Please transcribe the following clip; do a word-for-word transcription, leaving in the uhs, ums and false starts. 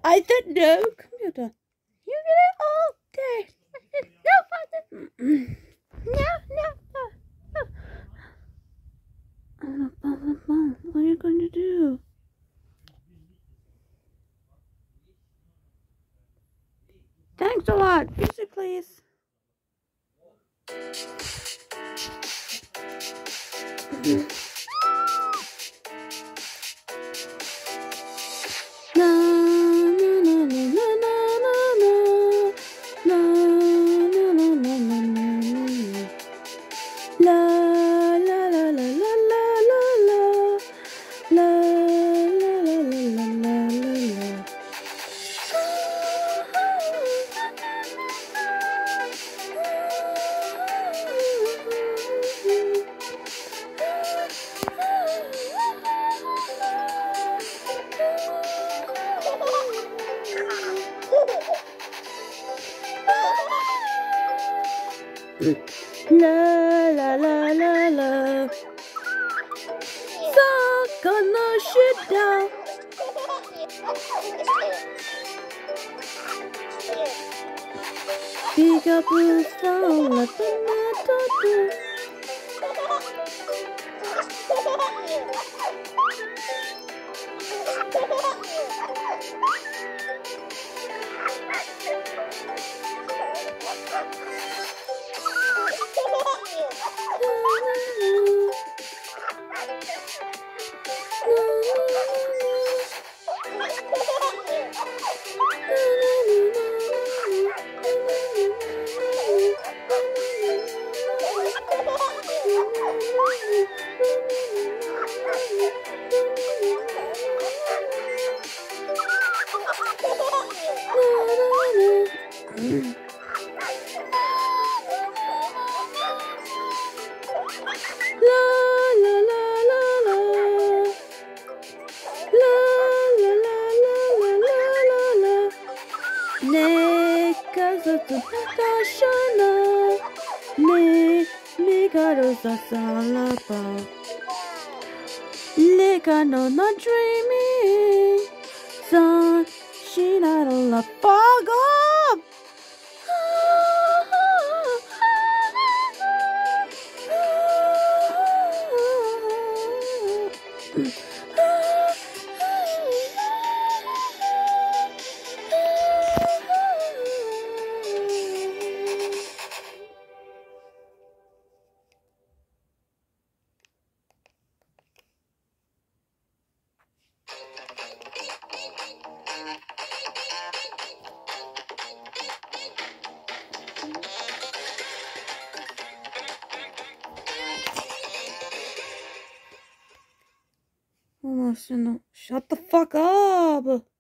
I said no, computer. You get it all day. No, father. No, no, no, no. What are you going to do? Thanks a lot. Music, please. La la la la la. Suck on the shit down. Pick up the phone, let the matter do. Lika no not dreaming, sun, she not on the fog up. Almost in the, shut the fuck up.